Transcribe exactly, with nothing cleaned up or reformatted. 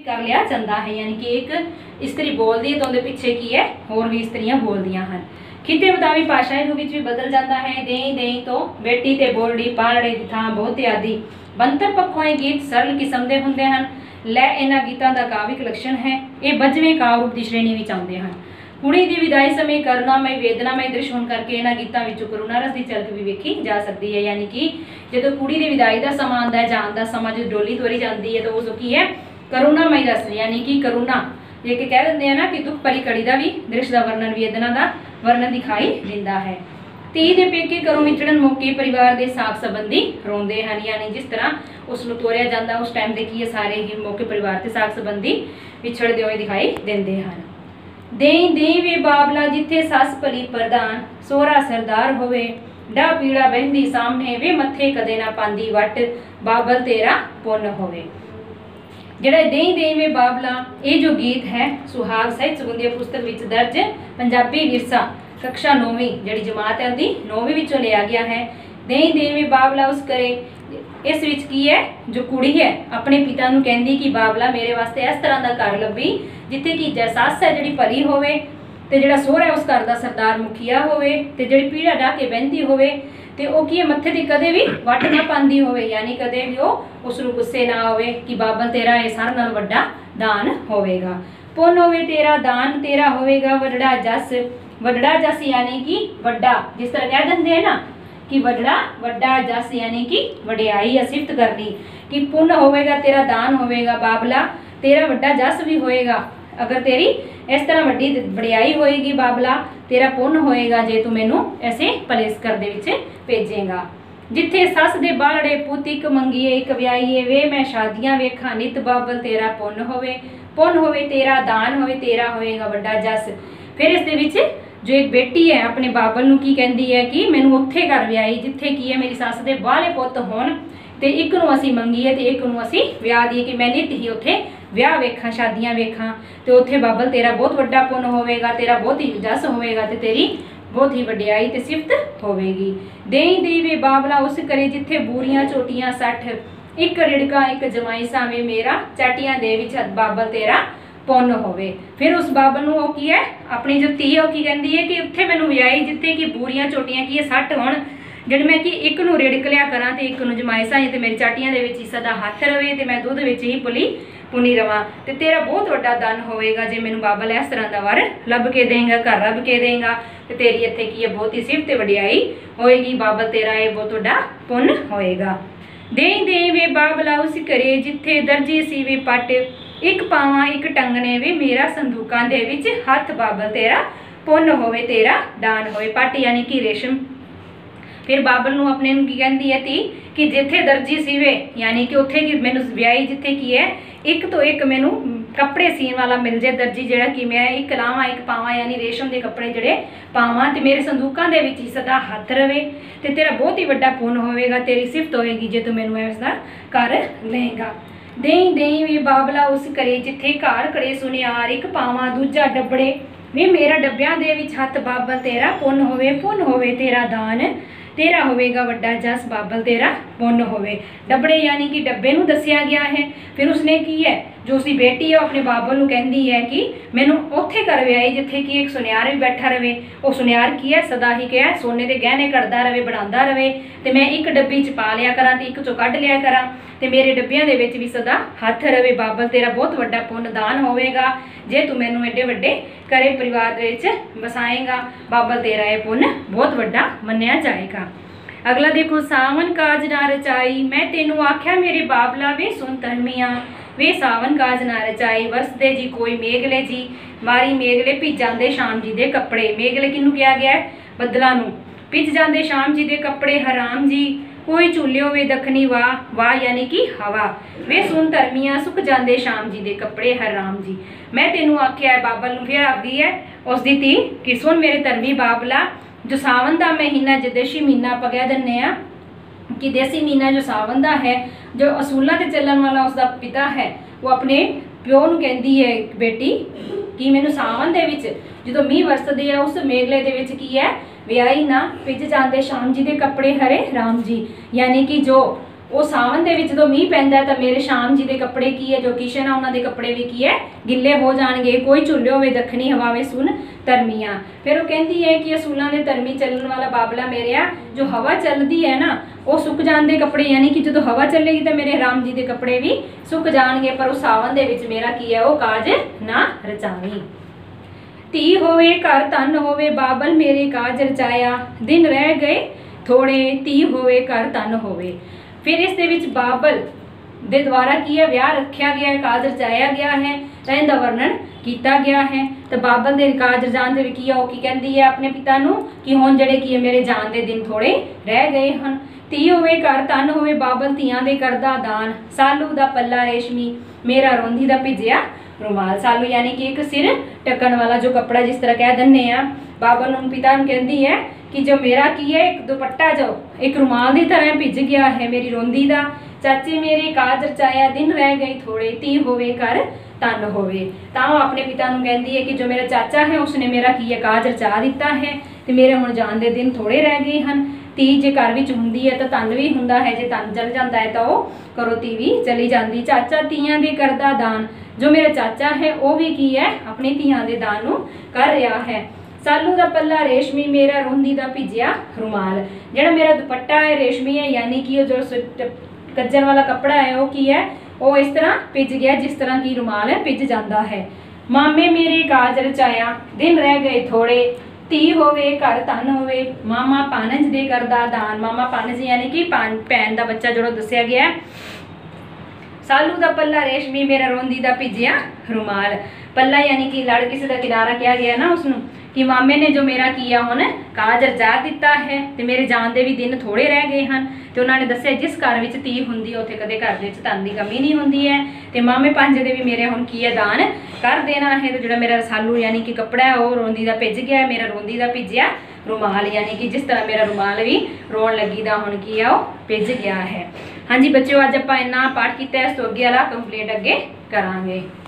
कर लिया जाता है। यानी कि एक इस्त्री बोलती है तो उनके पिछे की है होर भी इस्त्रियां बोलदियां हैं। खिते मुताबिक भाषा रूप भी बदल जाता है। देई देई तो बेटी ते बोलड़ी पालड़े दी थां बहुत आदि बनतर पक्षों ये गीत सरल किस्म के होंगे हैं। लै इन्हां गीतां दा काव्यिक लक्षण है। ये बजवें काव्य रूप की श्रेणी में आउंदे हैं। कुड़ी की विदाई समय करुणामय वेदनामय दृश्य होने करके इन्हां गीतां विचों करुणा रस की झलक भी वेखी जा सकती है। यानी कि जो कुड़ी की विदाई का समा आता है, जान का समा जो डोली तोरी जाती है तो उस की है करुणामय रस, यानी कि करुणा ये कि कह देंगे ना कि दुख भरी घड़ी का भी दृश्य का वर्णन वेदना का वर्णन दिखाई देता है। धी के पेके घरों विछड़न मौके परिवार के साक संबंधी रोंदे हैं। यानी जिस तरह उसनूं तोरिया जाता उस टाइम देखिए सारे ही मौके परिवार के साक संबंधी विछड़ते हुए दिखाई देते हैं। देई देई वे बाबला जिथे सस भली प्रधान सोहरा सरदार होवे डा पीड़ा बहंदी सामने वे मथे कदे ना पांदी वट बाबल तेरा पुन्न होवे। जिहड़ा देई देई वे बाबला ये जो गीत है सुहाग साहित्य सुगंधिया पुस्तक विच दर्ज पंजाबी विरसा कक्षा नौवीं जिहड़ी जमात है उहदी नौवीं विचों लिया गया है। देई देई वे बाबला उस करे इस विच की है जो कुड़ी है अपने पिता नूं कहंदी कि बाबला मेरे वास्ते इस तरह का घर लभी जिथे कि सस है जिहड़ी भली होवे ते जिहड़ा सोहरा है उस घर का सरदार मुखिया होवे ते जिहड़ी पीड़ा ढा के बहंदी होवे ते ओ की मत्थे दी कदे भी वट ना पांदी होवे। यानी कदे भी ओ उसनूं गुस्से ना होवे कि बाबल तेरा ये सारे नाल वड्डा दान होवेगा। पुन्न होवे तेरा दान तेरा होवेगा वड्डा जस। वड्डा जस यानी कि वड्डा, जिस तरह कह देंगे है ना कि वड्डा वड्डा जस यानी कि वड्याई या सिफत करनी कि पुण्य होवेगा तेरा दान होवेगा बाबला तेरा वड्डा जस भी होएगा। अगर तेरी इस तरह वड्डी वड्याई होएगी बाबला तेरा पुण्य होएगा जे तू मैनू ऐसे पलेस कर दे विच भेजेगा। जिथे सस दे बालड़े पुत इक मंगीए इक व्याईए वे मैं शादियां वेखा नित बाबल तेरा पुण्य होवे। पुण्य होवे तेरा दान होवे तेरा होएगा वड्डा जस। फिर इस दे विच जो एक बेटी है अपने बाबल नूं की कहंदी है कि मैनू उत्थे घर व्याई जिथे की है मेरी सस दे बाले पुत होण ते एक नूं असीं मंगीए ते एक नूं असीं विआह दीए कि मैं नित ही उत्थे विआह वेखां शादियां वेखां ते उत्थे बाबल तेरा बहुत वड्डा पुण्य होवेगा तेरा बहुत ही जस होवेगा ते तेरी बहुत ही वड्याई ते सिफत होवेगी। देई देई वे बाबला उस करे जिथे बूरियां चोटियां सठ एक रिड़का एक जमाई सावे मेरा चाटियां दे विच बाबल तेरा पुण्य होवे। फिर उस बाबल नूं की है अपनी जो धी है की कहंदी है कि उत्थे मैनू व्याई जिथे कि बूरियां चोटियां की सठ होण जिहड़ मैं कि एक नूं रिड़क लिया करा ते एक नूं जमाई साई ते मेरी चाटियां दे विच सदा हथ रवे ते मैं दुध विच ही पुली पुनी रवां ते तेरा बहुत वड्डा दान होवेगा जे मैनू बाबल इस तरह दा वर लभ के देंगा घर लभ के देंगा ते तेरी इत्थे की है बहुत ही सिफत ते वड्याई होएगी बाबल तेरा ये बहुत वड्डा पुण्य होएगा। देई देई वे बाबला उस करे जिथे दर्जी सीवे पट एक पावां एक टंगने वे मेरा संदूकां दे विच हथ बाबल तेरा पुण्य होवे तेरा दान होवे। पट यानी कि रेशम। फिर बाबल नूं अपने नूं की कहंदी है ती कि जिथे दर्जी सीवे यानी कि उत्थे कि मैनू व्याई जिथे की है एक तो एक मैनू कपड़े सीन वाला मिल जाए दर्जी जिहड़ा कि मैं एक लावां एक पावां यानी रेशम के कपड़े जिहड़े पावां ते मेरे संदूकां दे विच ही सदा हथ रवे ते तेरा बहुत ही वड्डा पुण्य होवेगा तेरी सिफत होएगी जे तू मैनू इसदा कर लेगा। देई देई वे बाबला उस करे जिथे घर कड़े सुनियार एक पावां दूजा डबड़े वे मेरा डब्बियां दे विच हथ बाबल तेरा पुण्य होवे। पुण्य होवे तेरा दान तेरा होवेगा वड्डा जस बाबल तेरा पुण्य होवे। डबड़े यानी कि डब्बे नूं दस्सिया गया है। फिर उसने की है जो उसकी बेटी है अपने बाबल नूं कहंदी है कि मैनू उत्थे कर व्याई जिथे कि एक सुनियार भी बैठा रवे। वो सुनियार की है सदा ही क्या सोने के गहने करदा रवे बनांदा रवे ते मैं एक डब्बी च पा लिया करा ते एक चों कढ लिया करा ते मेरे डब्बियां दे विच भी सदा हथ रवे। बाबल तेरा बहुत वड्डा पुण्य दान होवेगा जे तू मैनू एडे वड्डे करे परिवार दे विच वसाएगा बाबल तेरा ये पुण्य बहुत वड्डा मन्निया जाएगा। अगला देखो सावन काज ना रचाई मैं तेनू आख्या मेरे बाबला वे सुन धर्मिया वे सावन काज ना रचाई वसदे जी कोई मेघले जी मारी मेघले भिज जांदे शाम जी दे कपड़े। मेघले किनू किया गया है बदला नू भिज जांदे शाम जी दे कपड़े हराम जी कोई झूलियो वे दखनी वाह वाह यानी कि हवा वे सुन धर्मिया सुख जांदे शाम जी दे कपड़े हराम जी। मैं तेनू आख्या है बाबल नू फिर आखदी है उस दी धी कि सुन मेरे धर्मी बाबला जो सावन का महीना जो देसी महीना आप कह दें कि देसी महीना जो सावन का है जो असूलों से चलन वाला उसका पिता है वो अपने प्यो नूं कहंदी है बेटी कि मैनू सावन दे विच जो मीह वरसदे है उस मेघले दे विच की है व्याही ना भिज जांदे शाम जी दे कपड़े हरे राम जी। यानी कि जो ਉਹ ਸਾਵਨ ਦੇ ਵਿੱਚ ਜਦੋਂ ਮੀਂਹ ਪੈਂਦਾ ਤਾਂ ਮੇਰੇ ਸ਼ਾਮ ਜੀ ਦੇ ਕੱਪੜੇ ਕੀ ਹੈ, ਜੋ ਕਿਸ਼ਨ ਆ ਉਹਨਾਂ ਦੇ ਕੱਪੜੇ ਵੀ ਕੀ ਹੈ, ਗਿੱਲੇ ਹੋ ਜਾਣਗੇ। ਕੋਈ ਝੁੱਲੇ ਹੋਵੇ ਦੱਖਣੀ ਹਵਾਵੇ ਸੁਣ ਧਰਮੀਆਂ। ਫਿਰ ਉਹ ਕਹਿੰਦੀ ਹੈ ਕਿ ਅਸੂਲਾਂ ਦੇ ਧਰਮੀ ਚੱਲਣ ਵਾਲਾ ਬਾਬਲਾ ਮੇਰਿਆ, ਜੋ ਹਵਾ ਚੱਲਦੀ ਹੈ ਨਾ ਉਹ ਸੁੱਕ ਜਾਂਦੇ ਕੱਪੜੇ, ਯਾਨੀ ਕਿ ਜਦੋਂ ਹਵਾ ਚੱਲੇਗੀ ਤਾਂ ਮੇਰੇ ਰਾਮ ਜੀ ਦੇ ਕੱਪੜੇ ਵੀ ਸੁੱਕ ਜਾਣਗੇ, ਪਰ ਉਹ ਸਾਵਨ ਦੇ ਵਿੱਚ ਮੇਰਾ ਕੀ ਹੈ, ਉਹ ਕਾਜ ਨਾ ਰਚਾਵੀਂ। ਧੀ ਹੋਵੇ ਘਰ ਧਨ ਹੋਵੇ, ਬਾਬਲ ਮੇਰੇ ਕਾਜ ਰਚਾਇਆ, ਦਿਨ ਰਹਿ ਗਏ ਥੋੜੇ, ਧੀ ਹੋਵੇ ਘਰ ਧਨ ਹੋਵੇ। ਫਿਰ ਇਸ ਦੇ ਵਿੱਚ ਬਾਬਲ ਦੇ ਦੁਆਰਾ ਕੀ ਹੈ, ਵਿਆਹ ਰੱਖਿਆ ਗਿਆ ਹੈ, ਕਾਜ ਰਚਾਇਆ ਗਿਆ ਹੈ, ਤਾਂ ਇਹਦਾ ਵਰਣਨ ਕੀਤਾ ਗਿਆ ਹੈ। ਤਾਂ ਬਾਬਲ ਦੇ ਕਾਜ ਰਚਾਉਣ ਦੇ ਵਿੱਚ ਕੀ ਆ, ਉਹ ਕੀ ਕਹਿੰਦੀ ਹੈ ਆਪਣੇ ਪਿਤਾ ਨੂੰ ਕਿ ਹੁਣ ਜਿਹੜੇ ਕੀ ਹੈ ਮੇਰੇ ਜਾਣ ਦੇ ਦਿਨ ਥੋੜੇ ਰਹਿ ਗਏ ਹਨ। ਧੀ ਹੋਵੇ ਘਰ ਧਨ ਹੋਵੇ, ਬਾਬਲ ਧੀਆਂ ਦੇ ਕਰਦਾ ਦਾਨ, ਸਾਲੂ ਦਾ ਪੱਲਾ ਰੇਸ਼ਮੀ ਮੇਰਾ ਰੋਂਦੀ ਦਾ ਭਿੱਜਿਆ रुमाल। सालू यानी कि एक सिर ढकन वाला जो कपड़ा जिस तरह कह दिने आ, बाबल उन पिता कहती है कि जो मेरा की है एक दुपट्टा जो एक रुमाल की तरह भिज गया है मेरी रोंदी दा, चाचे मेरे काज रचाया, दिन रह गए थोड़े, धी होवे घर धन होवे। तां अपने पिता नूं कहती है कि जो मेरा चाचा है उसने मेरा की है काज रचा दिता है ते मेरे हुण जाण दे दिन थोड़े रह गए हैं। धी जे घर विच हुंदी है तो धन भी हुंदा है, जे धन चल जाता है तो वह घरों धी भी चली जाती। चाचा धीआं दे करदा दान, जो मेरा चाचा है वह भी की है अपनी धीआं दे दान नूं कर रहा है। सालू दा पल्ला रेशमी मेरा रोंदी दा भिजिया रुमाल, जिहड़ा मेरा दुपट्टा है रेशमी है, यानी कि जो कज्जन वाला कपड़ा है वो की है, वो इस तरह भिज गया जिस तरह की रुमाल है भिज जाता है। मामे मेरे काज रचाया, दिन रह गए थोड़े, धी होवे घर धन होवे, मामा पानज दे करदा दान। मामा पानज यानी कि भैन का बच्चा जो दसिया गया है। सालू दा पल्ला रेशमी मेरा रोंदी दा भिजिया रुमाल, पल्ला यानी कि लड़ किसी का किनारा किया गया ना उसनों, कि मामे ने जो मेरा किया हुण काज रचा दिता है ते मेरे जान दे भी दिन थोड़े रह गए हैं। तो उन्होंने दस्सिया जिस घर विच धी हुंदी उत्थे कदे घर दे विच धन दी कमी नहीं हुंदी है, ते मामे पांजे दे भी मेरे हुण की है दान कर देना है। तो जिहड़ा मेरा सालू यानी कि कपड़ा है वो रोंदी दा भिज गया है, मेरा रोंदी दा भिजिया रुमाल, यानी कि जिस तरह मेरा रुमाल भी रोन लगी दा हुण की है वो भिज गया है। हाँ जी बच्चों, अज आपां इन्ना पाठ किया, इस तो अगे वाला कंप्लीट अगे करांगे।